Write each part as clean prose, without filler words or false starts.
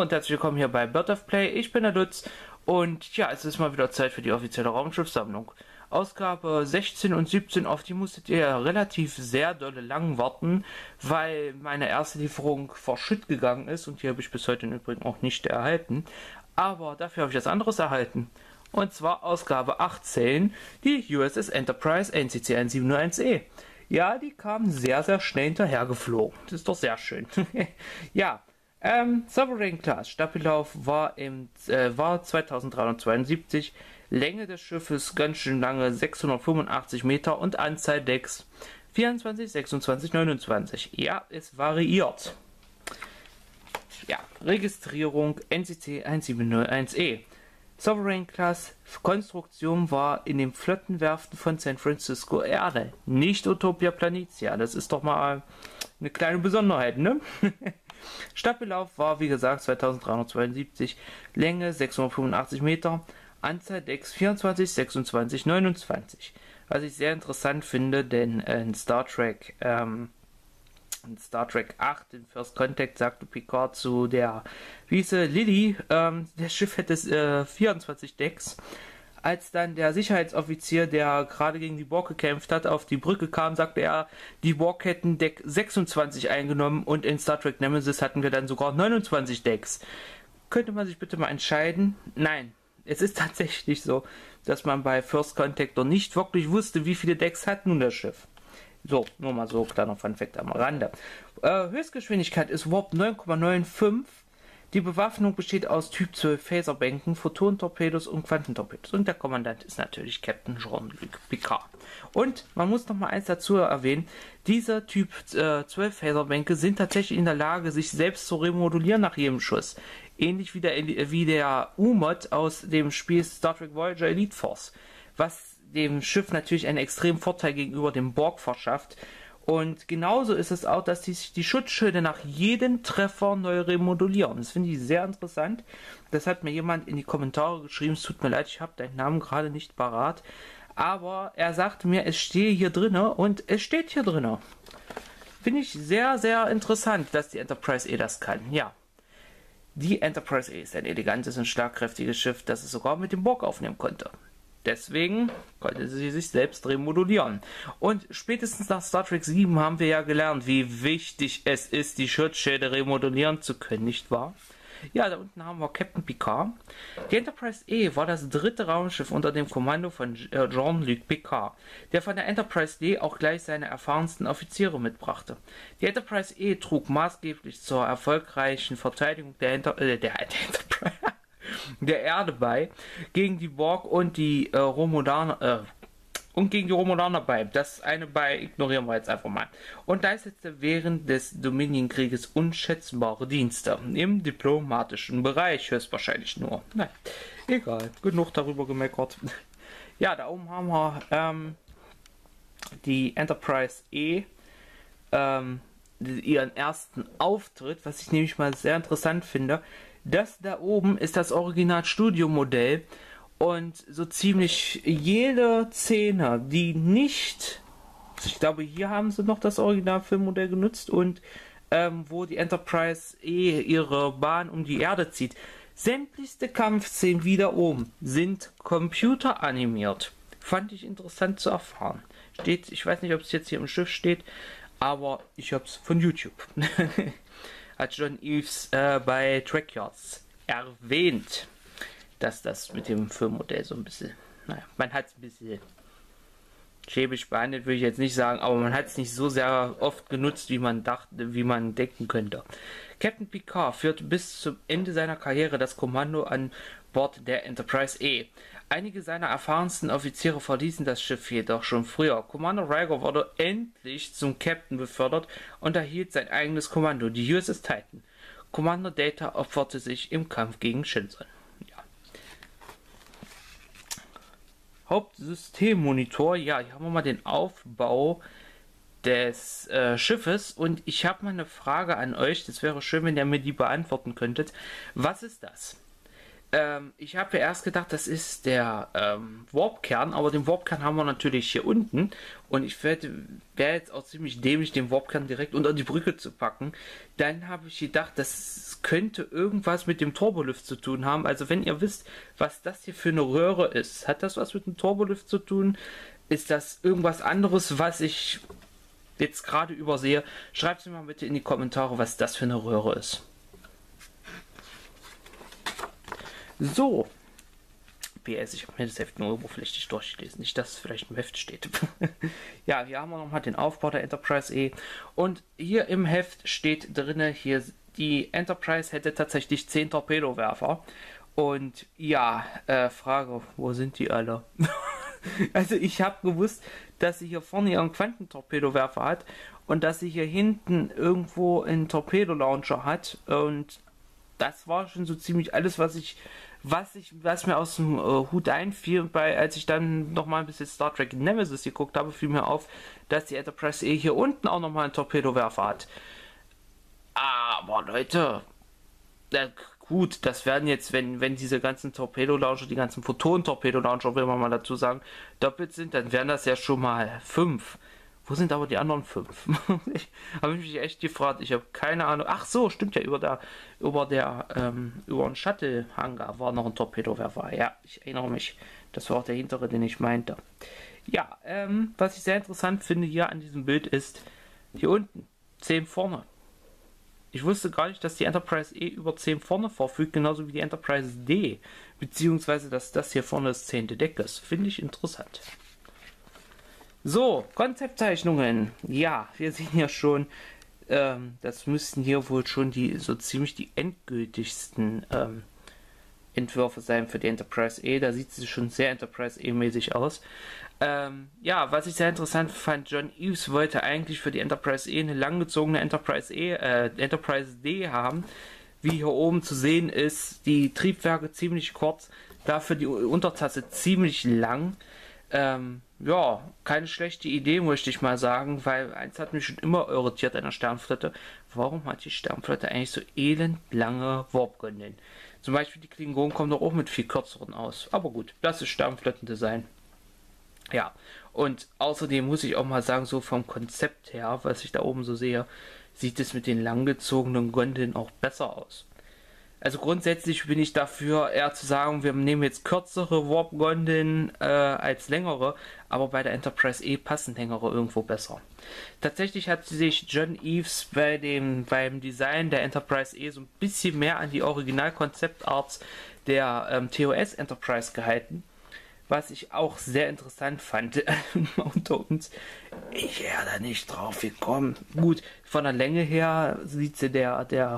und herzlich willkommen hier bei Bird of Play. Ich bin der Lutz und ja, es ist mal wieder Zeit für die offizielle Raumschiffsammlung. Ausgabe 16 und 17, auf die musstet ihr ja relativ sehr dolle lang warten, weil meine erste Lieferung verschütt gegangen ist und die habe ich bis heute im Übrigen auch nicht erhalten. Aber dafür habe ich was anderes erhalten. Und zwar Ausgabe 18, die USS Enterprise NCC 1701E. Ja, die kam sehr, sehr schnell hinterhergeflogen. Das ist doch sehr schön. Ja, Sovereign Class Staffellauf war 2372. Länge des Schiffes ganz schön lange, 685 Meter und Anzahl Decks 24, 26, 29. Ja, es variiert. Ja, Registrierung NCC 1701E. Sovereign Class Konstruktion war in den Flottenwerften von San Francisco Erde, nicht Utopia Planitia. Das ist doch mal eine kleine Besonderheit, ne? Staffellauf war wie gesagt 2372, Länge 685 Meter, Anzahl Decks 24, 26, 29. Was ich sehr interessant finde, denn in Star Trek 8, in First Contact, sagte Picard zu der Lily, das Schiff hätte 24 Decks. Als dann der Sicherheitsoffizier, der gerade gegen die Borg gekämpft hat, auf die Brücke kam, sagte er, die Borg hätten Deck 26 eingenommen und in Star Trek Nemesis hatten wir dann sogar 29 Decks. Könnte man sich bitte mal entscheiden? Nein, es ist tatsächlich so, dass man bei First Contact noch nicht wirklich wusste, wie viele Decks hat nun das Schiff. So, nur mal so, kleiner Funfact am Rande. Höchstgeschwindigkeit ist Warp 9,95. Die Bewaffnung besteht aus Typ 12 Phaserbänken, Photon-Torpedos und Quantentorpedos. Und der Kommandant ist natürlich Captain Jean-Luc Picard. Und man muss noch mal eins dazu erwähnen, diese Typ 12 Phaserbänke sind tatsächlich in der Lage, sich selbst zu remodulieren nach jedem Schuss. Ähnlich wie der U-Mod aus dem Spiel Star Trek Voyager Elite Force. Was dem Schiff natürlich einen extremen Vorteil gegenüber dem Borg verschafft. Und genauso ist es auch, dass die Schutzschilde nach jedem Treffer neu remodulieren. Das finde ich sehr interessant. Das hat mir jemand in die Kommentare geschrieben. Es tut mir leid, ich habe deinen Namen gerade nicht parat. Aber er sagte mir, es stehe hier drinne und es steht hier drinne. Finde ich sehr, sehr interessant, dass die Enterprise E das kann. Ja, die Enterprise E ist ein elegantes und schlagkräftiges Schiff, das es sogar mit dem Borg aufnehmen konnte. Deswegen konnte sie sich selbst remodulieren. Und spätestens nach Star Trek 7 haben wir ja gelernt, wie wichtig es ist, die Schutzschilde remodulieren zu können, nicht wahr? Ja, da unten haben wir Captain Picard. Die Enterprise E war das dritte Raumschiff unter dem Kommando von Jean-Luc Picard, der von der Enterprise D auch gleich seine erfahrensten Offiziere mitbrachte. Die Enterprise E trug maßgeblich zur erfolgreichen Verteidigung der Erde bei, gegen die Borg und die Romulaner bei. Das eine bei ignorieren wir jetzt einfach mal. Und leistete während des Dominion-Krieges unschätzbare Dienste im diplomatischen Bereich, höchstwahrscheinlich nur. Nein, egal, genug darüber gemeckert. Ja, da oben haben wir die Enterprise E, ihren ersten Auftritt, was ich nämlich mal sehr interessant finde. Das da oben ist das Original-Studio-Modell und so ziemlich jede Szene, die nicht, ich glaube hier haben sie noch das Original-Filmmodell genutzt und wo die Enterprise E ihre Bahn um die Erde zieht. Sämtlichste Kampfszenen wieder oben sind computeranimiert. Fand ich interessant zu erfahren. Steht, ich weiß nicht, ob es jetzt hier im Schiff steht, aber ich habe es von YouTube. Hat John Eves bei Trackyards erwähnt, dass das mit dem Filmmodell so ein bisschen, naja, man hat es ein bisschen schäbig behandelt, würde ich jetzt nicht sagen, aber man hat es nicht so sehr oft genutzt, wie man denken könnte. Captain Picard führte bis zum Ende seiner Karriere das Kommando an Bord der Enterprise E. Einige seiner erfahrensten Offiziere verließen das Schiff jedoch schon früher. Commander Riker wurde endlich zum Captain befördert und erhielt sein eigenes Kommando, die USS Titan. Commander Data opferte sich im Kampf gegen Shinson. Ja. Hauptsystemmonitor, ja, hier haben wir mal den Aufbau des Schiffes und ich habe mal eine Frage an euch, das wäre schön, wenn ihr mir die beantworten könntet. Was ist das? Ich habe ja erst gedacht, das ist der Warpkern, aber den Warpkern haben wir natürlich hier unten. Und ich wäre jetzt auch ziemlich dämlich, den Warpkern direkt unter die Brücke zu packen. Dann habe ich gedacht, das könnte irgendwas mit dem Turbolift zu tun haben. Also wenn ihr wisst, was das hier für eine Röhre ist, hat das was mit dem Turbolift zu tun? Ist das irgendwas anderes, was ich jetzt gerade übersehe? Schreibt es mir mal bitte in die Kommentare, was das für eine Röhre ist. So. PS, ich habe mir das Heft nur oberflächlich durchgelesen, nicht, dass es vielleicht im Heft steht. Ja, hier haben wir nochmal den Aufbau der Enterprise E. Und hier im Heft steht drin, hier die Enterprise hätte tatsächlich 10 Torpedowerfer. Und ja, Frage, wo sind die alle? Also ich habe gewusst, dass sie hier vorne ihren Quantentorpedowerfer hat und dass sie hier hinten irgendwo einen Torpedolauncher hat. Und das war schon so ziemlich alles, was mir aus dem Hut einfiel, als ich dann nochmal ein bisschen Star Trek Nemesis geguckt habe, fiel mir auf, dass die Enterprise E hier unten auch nochmal einen Torpedowerfer hat. Aber Leute, gut, das werden jetzt, wenn diese ganzen Torpedolauncher, die ganzen Photon-Torpedolauncher, will man mal dazu sagen, doppelt sind, dann wären das ja schon mal 5. Wo sind aber die anderen 5? Habe ich mich echt gefragt. Ich habe keine Ahnung. Ach so, stimmt ja, über den Shuttle-Hangar war noch ein Torpedowerfer. Ja, ich erinnere mich. Das war auch der hintere, den ich meinte. Ja, was ich sehr interessant finde hier an diesem Bild ist, hier unten, 10 vorne. Ich wusste gar nicht, dass die Enterprise E über 10 vorne verfügt, genauso wie die Enterprise D. Beziehungsweise, dass das hier vorne das 10. Deck ist. Finde ich interessant. So, Konzeptzeichnungen. Ja, wir sehen ja schon, das müssten hier wohl schon so ziemlich die endgültigsten Entwürfe sein für die Enterprise E. Da sieht sie schon sehr Enterprise E-mäßig aus. Ja, was ich sehr interessant fand, John Eves wollte eigentlich für die Enterprise E eine langgezogene Enterprise D haben. Wie hier oben zu sehen ist, die Triebwerke ziemlich kurz, dafür die Untertasse ziemlich lang. Ja, keine schlechte Idee, möchte ich mal sagen, weil eins hat mich schon immer irritiert an der Sternflotte. Warum hat die Sternflotte eigentlich so elend lange Warp-Gondeln? Zum Beispiel die Klingonen kommen doch auch mit viel kürzeren aus. Aber gut, das ist Sternflottendesign. Ja, und außerdem muss ich auch mal sagen, so vom Konzept her, was ich da oben so sehe, sieht es mit den langgezogenen Gondeln auch besser aus. Also grundsätzlich bin ich dafür, eher zu sagen, wir nehmen jetzt kürzere Warp-Gondeln als längere, aber bei der Enterprise E passen längere irgendwo besser. Tatsächlich hat sich John Eves beim Design der Enterprise E so ein bisschen mehr an die Original-Konzeptarts der TOS Enterprise gehalten, was ich auch sehr interessant fand unter uns. Ich wäre da nicht drauf gekommen. Gut, von der Länge her sieht sie der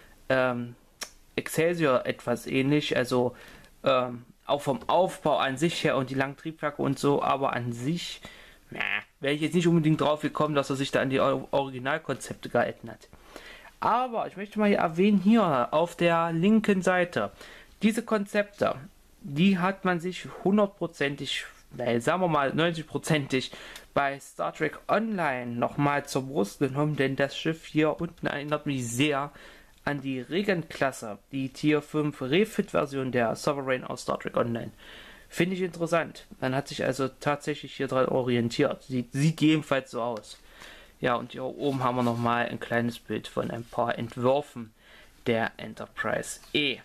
Excelsior etwas ähnlich, also auch vom Aufbau an sich her und die langen Triebwerke und so, aber an sich wäre ich jetzt nicht unbedingt drauf gekommen, dass er sich da an die Originalkonzepte gehalten hat. Aber ich möchte mal hier erwähnen, hier auf der linken Seite, diese Konzepte, die hat man sich 100%ig, sagen wir mal 90%ig bei Star Trek Online nochmal zur Brust genommen, denn das Schiff hier unten erinnert mich sehr an die Regent-Klasse, die Tier 5 Refit-Version der Sovereign aus Star Trek Online. Finde ich interessant. Man hat sich also tatsächlich hier dran orientiert. Sieht jedenfalls so aus. Ja, und hier oben haben wir nochmal ein kleines Bild von ein paar Entwürfen der Enterprise E.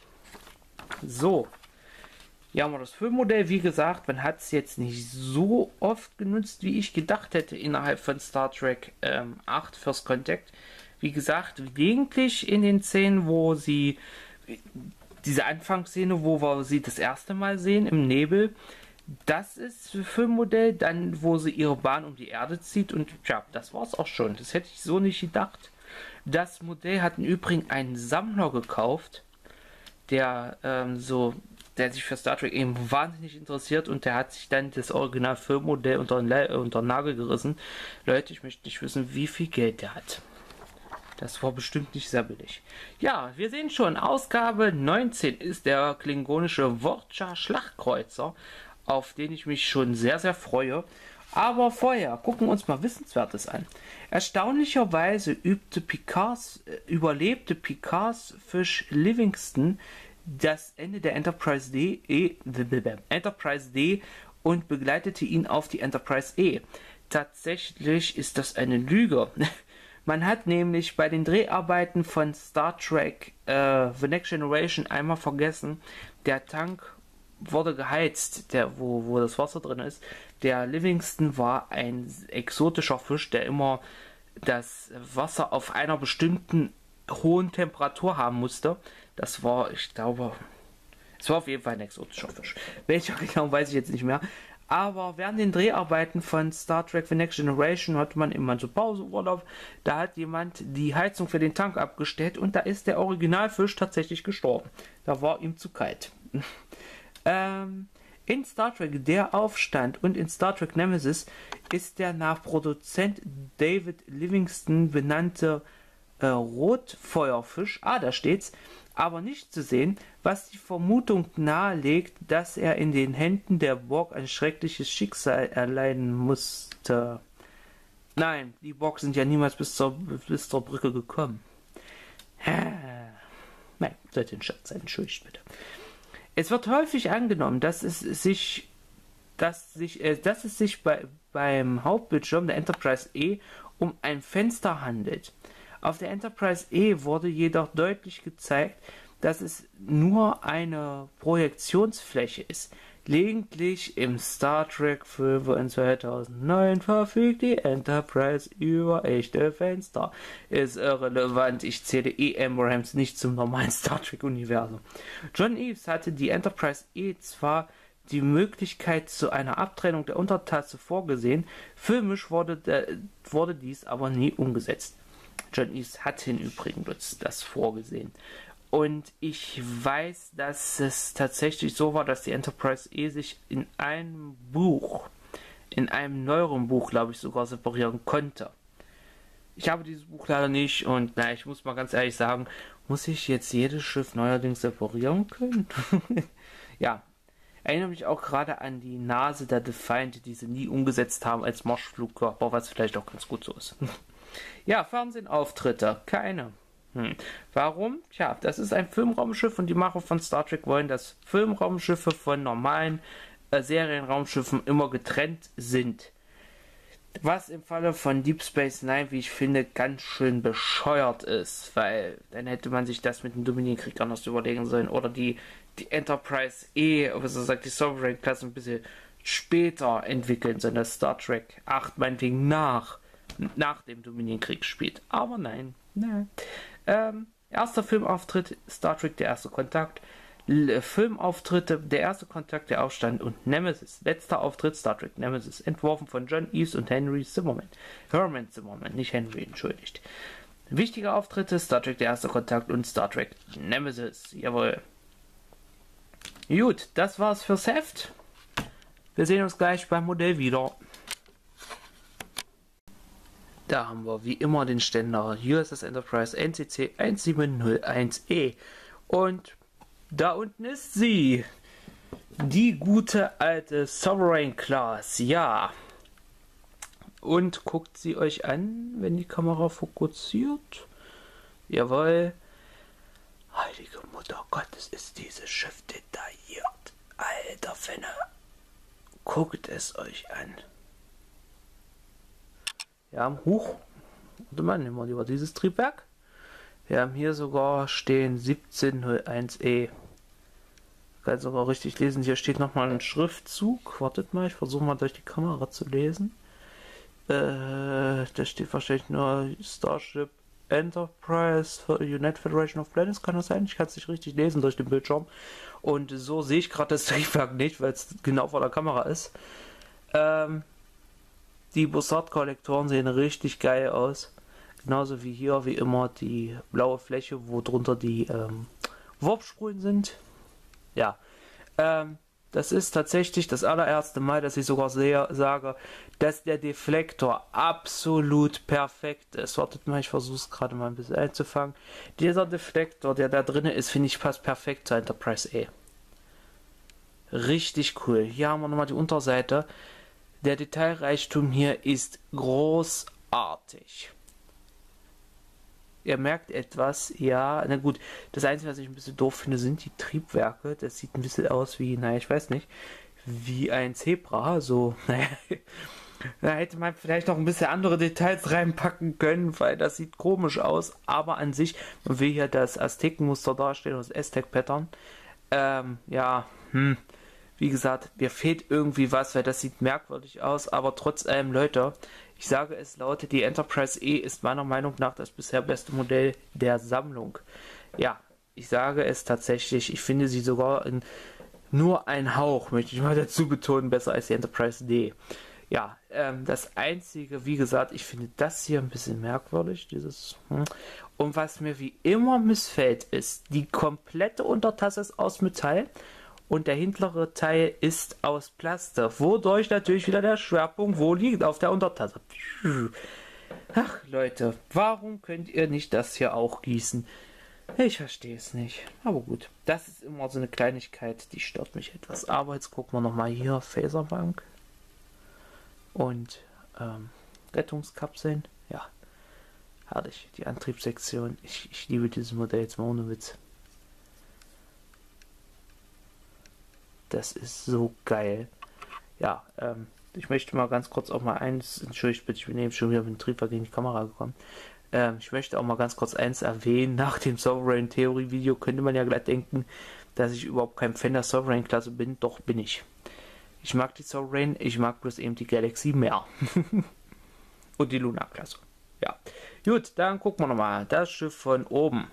So. Hier haben wir das Füllmodell. Wie gesagt, man hat es jetzt nicht so oft genutzt, wie ich gedacht hätte innerhalb von Star Trek 8 First Contact. Wie gesagt, gelegentlich in den Szenen, wo sie, diese Anfangsszene, wo wir sie das erste Mal sehen, im Nebel, das ist Filmmodell, dann wo sie ihre Bahn um die Erde zieht und ja, das war es auch schon. Das hätte ich so nicht gedacht. Das Modell hat im Übrigen einen Sammler gekauft, der sich für Star Trek eben wahnsinnig interessiert und der hat sich dann das Original Filmmodell unter den Nagel gerissen. Leute, ich möchte nicht wissen, wie viel Geld der hat. Das war bestimmt nicht sehr billig. Ja, wir sehen schon, Ausgabe 19 ist der klingonische Worcha Schlachtkreuzer, auf den ich mich schon sehr, sehr freue. Aber vorher gucken wir uns mal Wissenswertes an. Erstaunlicherweise überlebte Picards Fisch Livingston das Ende der Enterprise D und begleitete ihn auf die Enterprise E. Tatsächlich ist das eine Lüge. Man hat nämlich bei den Dreharbeiten von Star Trek The Next Generation einmal vergessen, der Tank wurde geheizt, wo das Wasser drin ist. Der Livingston war ein exotischer Fisch, der immer das Wasser auf einer bestimmten hohen Temperatur haben musste. Das war, ich glaube, es war auf jeden Fall ein exotischer Fisch. Welcher genau, weiß ich jetzt nicht mehr. Aber während den Dreharbeiten von Star Trek The Next Generation hatte man immer so Pauseurlaub. Da hat jemand die Heizung für den Tank abgestellt und da ist der Originalfisch tatsächlich gestorben. Da war ihm zu kalt. In Star Trek Der Aufstand und in Star Trek Nemesis ist der nach Produzent David Livingston benannte Rotfeuerfisch, da steht's, aber nicht zu sehen, was die Vermutung nahelegt, dass er in den Händen der Borg ein schreckliches Schicksal erleiden musste. Nein, die Borg sind ja niemals bis zur Brücke gekommen. Nein, sollte ein Scherz sein, entschuldigt bitte. Es wird häufig angenommen, dass es sich beim Hauptbildschirm der Enterprise E um ein Fenster handelt. Auf der Enterprise E wurde jedoch deutlich gezeigt, dass es nur eine Projektionsfläche ist. Lediglich im Star Trek-Film von 2009 verfügt die Enterprise über echte Fenster. Ist irrelevant, ich zähle Abrams nicht zum normalen Star Trek-Universum. John Eaves hatte die Enterprise E zwar die Möglichkeit zu einer Abtrennung der Untertasse vorgesehen, filmisch wurde dies aber nie umgesetzt. John Eaves hat im Übrigen das vorgesehen. Und ich weiß, dass es tatsächlich so war, dass die Enterprise E sich in einem neueren Buch, glaube ich, sogar separieren konnte. Ich habe dieses Buch leider nicht und ich muss mal ganz ehrlich sagen, muss ich jetzt jedes Schiff neuerdings separieren können? Ja, erinnere mich auch gerade an die Nase der Defiant, die sie nie umgesetzt haben als Marschflugkörper, was vielleicht auch ganz gut so ist. Ja, Fernsehauftritte, keine. Warum? Tja, das ist ein Filmraumschiff und die Macher von Star Trek wollen, dass Filmraumschiffe von normalen Serienraumschiffen immer getrennt sind. Was im Falle von Deep Space Nine, wie ich finde, ganz schön bescheuert ist, weil dann hätte man sich das mit dem Dominion-Krieg anders überlegen sollen oder die Enterprise E, also sagt die Sovereign-Klasse ein bisschen später entwickeln sollen, dass Star Trek 8 meinetwegen nach dem Dominion-Krieg spielt. Aber nein. Erster Filmauftritt Star Trek Der erste Kontakt. Filmauftritte Der erste Kontakt, Der Aufstand und Nemesis. Letzter Auftritt Star Trek Nemesis. Entworfen von John Eaves und Herman Zimmerman, nicht Henry, entschuldigt. Wichtige Auftritte Star Trek Der erste Kontakt und Star Trek Nemesis. Jawohl. Gut, das war's fürs Heft. Wir sehen uns gleich beim Modell wieder. Da haben wir wie immer den Ständer USS Enterprise NCC 1701E. Und da unten ist sie. Die gute alte Sovereign Class. Ja. Und guckt sie euch an, wenn die Kamera fokussiert. Jawohl. Heilige Mutter Gottes, ist dieses Schiff detailliert. Alter Fenne. Guckt es euch an. Wir haben, warte mal, nehmen wir lieber dieses Triebwerk. Wir haben hier sogar stehen 1701E. Kann sogar richtig lesen. Hier steht nochmal ein Schriftzug. Wartet mal, ich versuche mal durch die Kamera zu lesen. Da steht wahrscheinlich nur Starship Enterprise for United Federation of Planets. Kann das sein? Ich kann es nicht richtig lesen durch den Bildschirm. Und so sehe ich gerade das Triebwerk nicht, weil es genau vor der Kamera ist. Die Bussard-Kollektoren sehen richtig geil aus. Genauso wie hier, wie immer, die blaue Fläche, wo drunter die Warpspulen sind. Ja, das ist tatsächlich das allererste Mal, dass ich sogar sage, dass der Deflektor absolut perfekt ist. Wartet mal, ich versuche es gerade mal ein bisschen einzufangen. Dieser Deflektor, der da drin ist, finde ich, passt perfekt zur Enterprise E. Richtig cool. Hier haben wir nochmal die Unterseite. Der Detailreichtum hier ist großartig. ihr merkt etwas, ja, na gut, das Einzige, was ich ein bisschen doof finde, sind die Triebwerke. Das sieht ein bisschen aus wie, naja, ich weiß nicht, wie ein Zebra, so, naja, da hätte man vielleicht noch ein bisschen andere Details reinpacken können, weil das sieht komisch aus, aber an sich, man will hier das Aztekenmuster darstellen, das Aztec-Pattern, ja, wie gesagt, mir fehlt irgendwie was, weil das sieht merkwürdig aus, aber trotz allem, Leute, ich sage es laut, die Enterprise E ist meiner Meinung nach das bisher beste Modell der Sammlung. Ja, ich sage es tatsächlich, ich finde sie sogar in nur ein Hauch, möchte ich mal dazu betonen, besser als die Enterprise D. Ja, das Einzige, wie gesagt, ich finde das hier ein bisschen merkwürdig, dieses. Und was mir wie immer missfällt, ist, die komplette Untertasse ist aus Metall und der hintere Teil ist aus Plastik, wodurch natürlich wieder der Schwerpunkt wo liegt, auf der Untertasse. Ach Leute, warum könnt ihr nicht das hier auch gießen? Ich verstehe es nicht, aber gut, das ist immer so eine Kleinigkeit, die stört mich etwas. Aber jetzt gucken wir nochmal hier, Phaserbank und Rettungskapseln, ja, herrlich, die Antriebssektion, ich liebe dieses Modell jetzt mal ohne Witz. Das ist so geil. Ja, ich möchte mal ganz kurz auch mal eins, entschuldigt bitte, ich bin eben schon wieder mit dem Triebwerk gegen die Kamera gekommen. Ich möchte auch mal ganz kurz eins erwähnen. Nach dem Sovereign Theory Video könnte man ja gleich denken, dass ich überhaupt kein Fan der Sovereign Klasse bin. Doch bin ich. Ich mag die Sovereign, ich mag bloß eben die Galaxy mehr. Und die Lunar Klasse. Ja. Gut, dann gucken wir nochmal. Das Schiff von oben.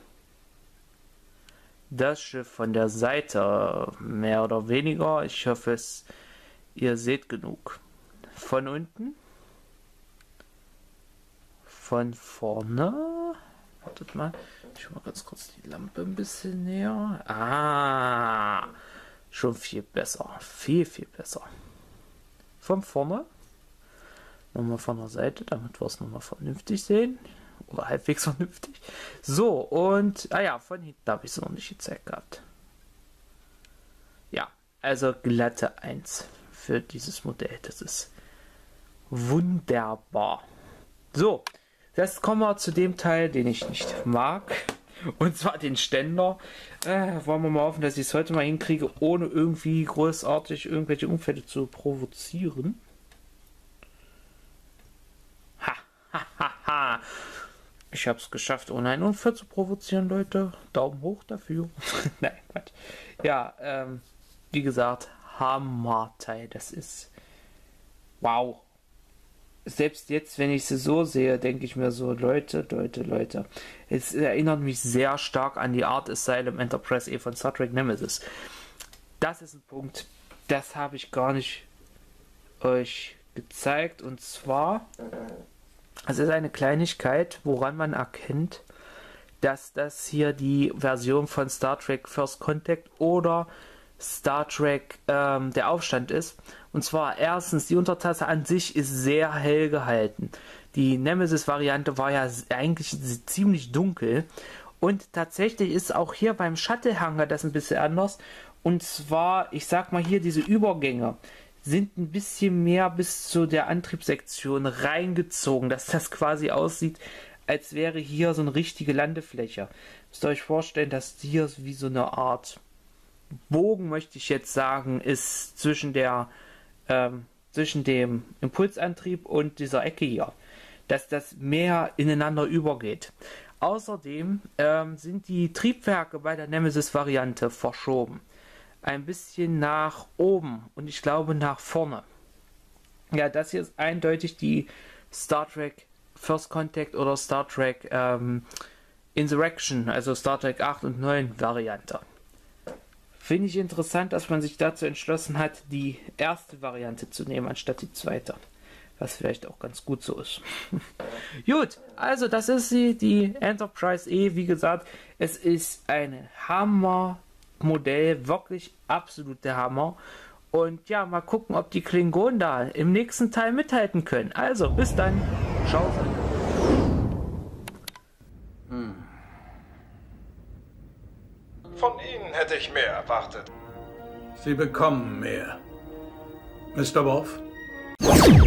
Das Schiff von der Seite, mehr oder weniger. Ich hoffe, ihr seht genug. Von unten. Von vorne. Wartet mal. Ich mache ganz kurz die Lampe ein bisschen näher. Ah, schon viel besser. Viel, viel besser. Von vorne. Nochmal von der Seite, damit wir es nochmal vernünftig sehen. Oder halbwegs vernünftig. So, und, ja, von hinten habe ich es noch nicht gezeigt gehabt. Ja, also glatte 1 für dieses Modell. Das ist wunderbar. So, jetzt kommen wir zu dem Teil, den ich nicht mag. Und zwar den Ständer. Wollen wir mal hoffen, dass ich es heute mal hinkriege, ohne irgendwie großartig irgendwelche Unfälle zu provozieren. Ha, ha, ha, ha. Ich habe es geschafft, ohne einen Unfall zu provozieren, Leute. Daumen hoch dafür. Nein, Quatsch. Ja, wie gesagt, Hammerteil. Das ist wow. Selbst jetzt, wenn ich sie so sehe, denke ich mir so, Leute. Es erinnert mich sehr stark an die Art Asylum Enterprise E von Star Trek Nemesis. Das ist ein Punkt, das habe ich gar nicht euch gezeigt. Und zwar, es ist eine Kleinigkeit, woran man erkennt, dass das hier die Version von Star Trek First Contact oder Star Trek der Aufstand ist. Und zwar erstens, die Untertasse an sich ist sehr hell gehalten. Die Nemesis-Variante war ja eigentlich ziemlich dunkel. Und tatsächlich ist auch hier beim Shuttle-Hangar das ein bisschen anders. Und zwar, ich sag mal hier, diese Übergänge sind ein bisschen mehr bis zu der Antriebssektion reingezogen, dass das quasi aussieht, als wäre hier so eine richtige Landefläche. Müsst ihr euch vorstellen, dass hier wie so eine Art Bogen, möchte ich jetzt sagen, ist zwischen dem Impulsantrieb und dieser Ecke hier, dass das mehr ineinander übergeht. Außerdem sind die Triebwerke bei der Nemesis-Variante verschoben. Ein bisschen nach oben und ich glaube nach vorne. Ja, das hier ist eindeutig die Star Trek First Contact oder Star Trek Insurrection, also Star Trek 8 und 9 Variante. Finde ich interessant, dass man sich dazu entschlossen hat, die erste Variante zu nehmen, anstatt die zweite. Was vielleicht auch ganz gut so ist. Gut, also das ist sie, die Enterprise E. Wie gesagt, es ist ein Hammer-Modell, wirklich absolut der Hammer. Und ja, mal gucken, ob die Klingonen da im nächsten Teil mithalten können. Also, bis dann. Ciao. Von Ihnen hätte ich mehr erwartet. Sie bekommen mehr. Mr. Worf?